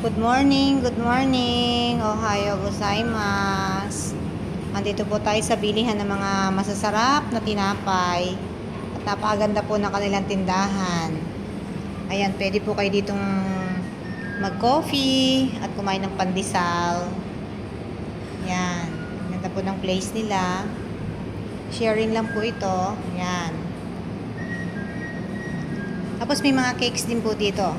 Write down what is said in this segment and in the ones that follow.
Good morning, good morning. Ohayo gozaimasu. Andito po tayo sa bilihan ng mga masasarap na tinapay. At napakaganda po ng kanilang tindahan. Ayan, pwede po kayo ditong mag-coffee at kumain ng pandesal. Ayan, ganda po ng place nila. Sharing lang po ito. Ayan. Tapos may mga cakes din po dito.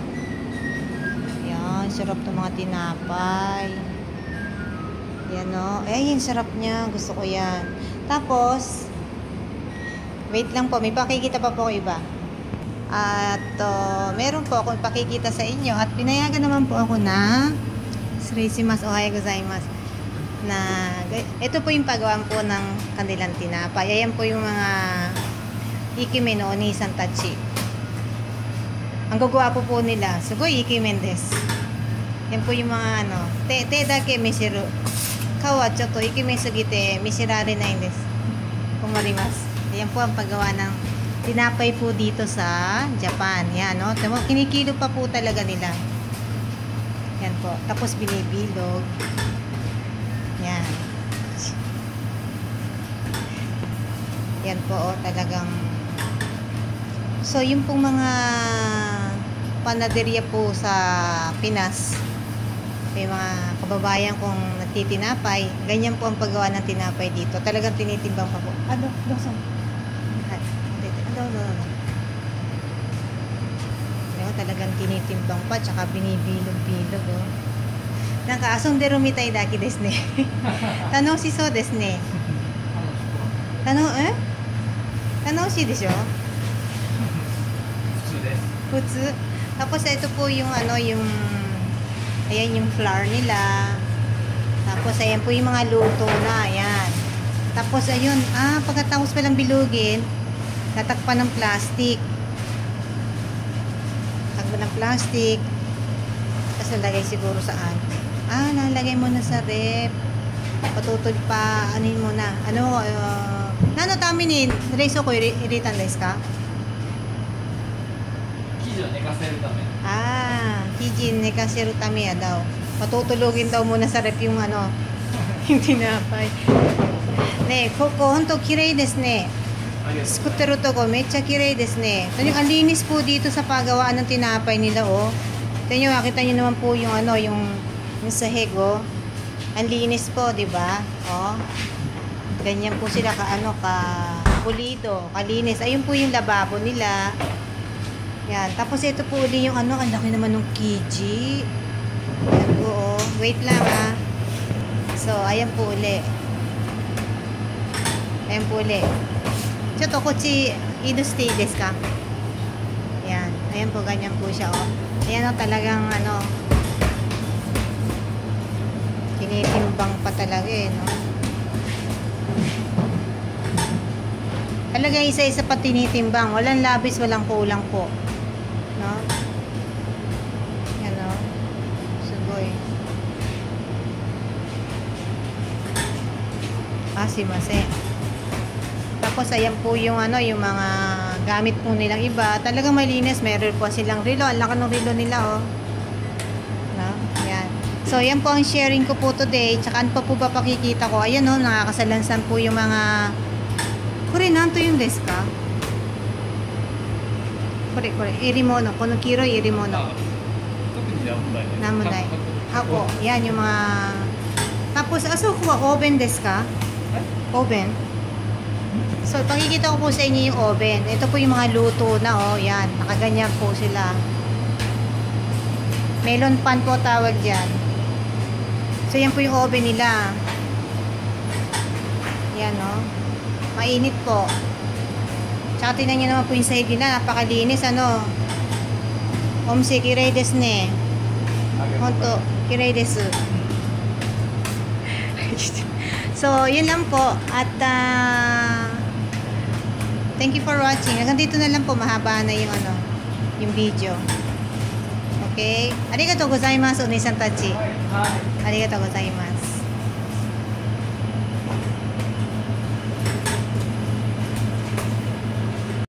Sarap ng mga tinapay. Yan o. Yung sarap niya. Gusto ko yan. Tapos, wait lang po. May pakikita pa po ko iba. At, meron po akong pakikita sa inyo. At pinayagan naman po ako na Srisimas, ohayo gozaimasu. Na, ito po yung pagawaan po ng kanilang tinapay. Ayan po yung mga ikimen o Nissan Tachi. Ang gagawa po nila. Sugoi ikimen desu. Yan po yung mga te dake mishiru. Kao wa chotto ikimen sugite mishirarenai desu. Kumarimasu. Yan po ang paggawa ng tinapay po dito sa Japan. Yan, no? Kinikilo pa po talaga nila. Yan po. Tapos binibilog. Yan. Yan po, talagang. So, yung pong mga panaderya po sa Pinas, may mga kababayan kong nagtitinapay, ganyan po ang paggawa ng tinapay dito. Talagang tinitimbang pa po. Dosan. Talagang tinitimbang pa, tsaka binibilog-bilog. Asong deru mitai daki desu ne. Tanoshishou desu ne. Tanoshi desho? Futsu. Tapos ito po yung yung ayan yung flour nila. Tapos ayan po yung mga luto na, ayan. Tapos ayun, pagkatapos palang bilugin, tatakpan ng plastic. Takpan ng plastic. Tapos nalagay siguro saan? Nalagay mo na sa rep. Patutol pa, anin mo na. Nano tami ni reiso ko iritan desu ka? Kijin nekaseru tame ya daw. Patutulugin daw muna sa rep yung yung tinapay. Ne, koko honto kirei desu ne. Skutteru toko mecha kirei desu ne. Ang linis po dito sa paggawaan ng tinapay nila Kita niyo naman po yung yung sahig Ang linis po, 'di ba? Ganyan po sila ka pulido, kalinis. Ayun po yung lababo nila. Yan. Tapos ito po uli yung ang laki naman ng kiji. Yan po, wait lang So, ayan po uli. Ayan po uli. Choto kochi, inuste desu ka? Yan. Ayan po, ganyan po siya, Ayan talagang, tinitimbang pa talaga, Talaga isa-isa pa tinitimbang. Walang labis, walang kulang po. Yan Sugoi. Simase. Tapos ayan po yung yung mga gamit po nilang iba. Talagang malinis. Meron po silang relo. Ang laki ng relo nila, Yan. So, yan po ang sharing ko po today. Tsaka ano pa po ba pakikita ko? Ayan, nakakasalansan po yung mga nanto yung desu ka? Kore, irimono. Kono kiro irimono. Namudai. Hako. Yan yung mga. Tapos, ko wa oven desu ka? Oven. So, pakikita ko po sa inyo yung oven. Ito po yung mga luto na, yan. Nakaganyan po sila. Melon pan po tawag dyan. So, yan po yung oven nila. Yan, mainit po. Tsaka tingnan nyo naman po yung sahig nila. Napakalinis, Omse, kirei desu ne. Honto, kirei desu. So, yun lang po. At, thank you for watching. Hanggang dito na lang po. Mahaba na yung, yung video. Okay? Arigatou gozaimasu, Nissan Tachi. Arigatou gozaimasu.